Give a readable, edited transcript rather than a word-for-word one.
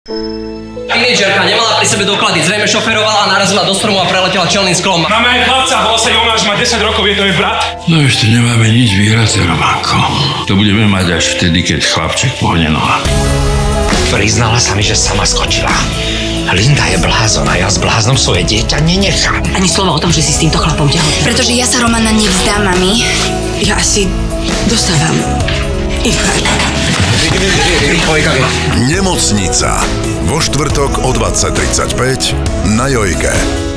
Tínedžerka nemala pri sebe doklady, zrejme šoferovala a narazila do stromu a preletela čelným sklom. Máme aj chlapca, volá sa Jonáš, má 10 rokov, je to jej brat. No ešte nemáme nič výrazné, Románko. To budeme mať až vtedy, keď chlapček pohne noha. Priznala sa mi, že sama skočila. Linda je blázon a ja s bláznom svoje dieťa nenechám. Ani slovo o tom, že si s týmto chlapom tehotná. Pretože ja sa Romana nevzdám, mami. Ja asi dostávam infarkt. Nemocnica. Vo štvrtok o 20:35 na Jojke.